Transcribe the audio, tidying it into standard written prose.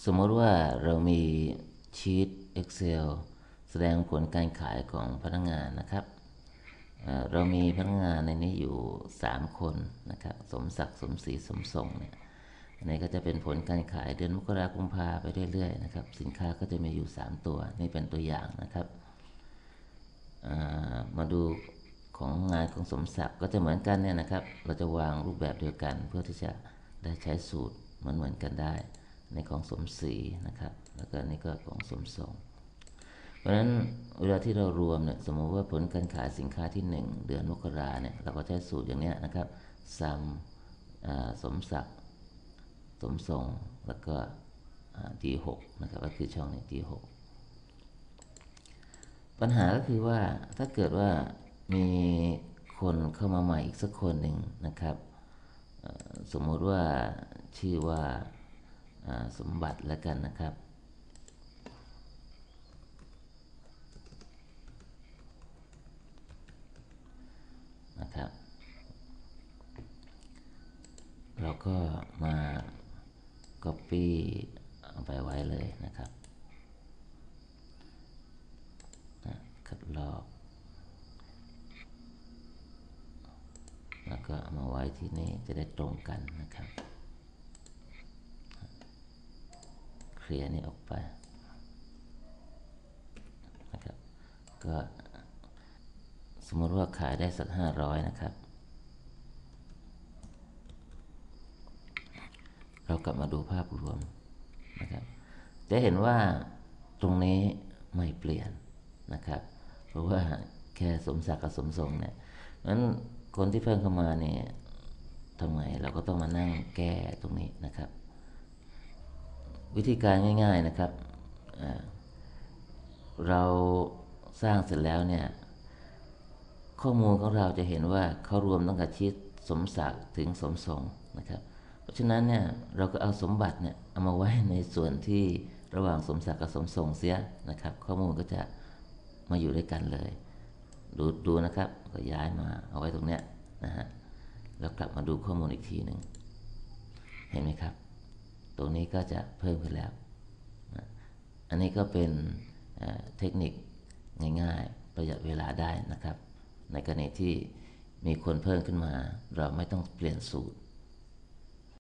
สมมติว่าเรามีชีต Excel แสดงผลการขายของพนักงานนะครับเรามีพนักงานในนี้อยู่3คนนะครับสมศักดิ์สมศรีสมทรงเนี่ยอันนี้ก็จะเป็นผลการขายเดือนมกราคมกุมภาไปเรื่อยๆนะครับสินค้าก็จะมีอยู่3ตัวนี่เป็นตัวอย่างนะครับมาดูของงานของสมศักดิ์ก็จะเหมือนกันเนี่ยนะครับเราจะวางรูปแบบเดียวกันเพื่อที่จะได้ใช้สูตรเหมือนกันได้ในของสมศรีนะครับแล้วก็นี่ก็ของสมทรงเพราะฉะนั้นเวลาที่เรารวมเนี่ยสมมติว่าผลการขายสินค้าที่1เดือนมกราเนี่ยเราก็ใช้สูตรอย่างนี้นะครับซัมสมศักดิ์สมทรงแล้วก็D6นะครับก็คือช่องนี้ D6 ปัญหาก็คือว่าถ้าเกิดว่ามีคนเข้ามาใหม่อีกสักคนหนึ่งนะครับสมมติว่าชื่อว่าสมบัติแล้วกันนะครับเราก็มา copy เอาไปไว้เลยนะครับคัดลอกแล้วก็เอามาไว้ที่นี่จะได้ตรงกันนะครับเคลียร์นี่ออกไปนะครับก็สมมติว่าขายได้สัก500นะครับเรากลับมาดูภาพรวมนะครับจะเห็นว่าตรงนี้ไม่เปลี่ยนนะครับเพราะว่าแค่สมศักดิ์กับสมทรงเนี่ยนั้นคนที่เพิ่มเข้ามาเนี่ยทำไมเราก็ต้องมานั่งแก้ตรงนี้นะครับวิธีการง่ายๆนะครับเราสร้างเสร็จแล้วเนี่ยข้อมูลของเราจะเห็นว่าเขารวมตั้งแต่ชีตสมศักดิ์ถึงสมทรงนะครับเพราะฉะนั้นเนี่ยเราก็เอาสมบัติเนี่ยเอามาไว้ในส่วนที่ระหว่างสมศักดิ์กับสมทรงเสียนะครับข้อมูลก็จะมาอยู่ด้วยกันเลยดูนะครับก็ย้ายมาเอาไว้ตรงเนี้ยนะฮะแล้วกลับมาดูข้อมูลอีกทีหนึ่งเห็นไหมครับตรงนี้ก็จะเพิ่มขึ้นแล้วอันนี้ก็เป็นเทคนิคง่ายๆประหยัดเวลาได้นะครับในกรณีที่มีคนเพิ่มขึ้นมาเราไม่ต้องเปลี่ยนสูตร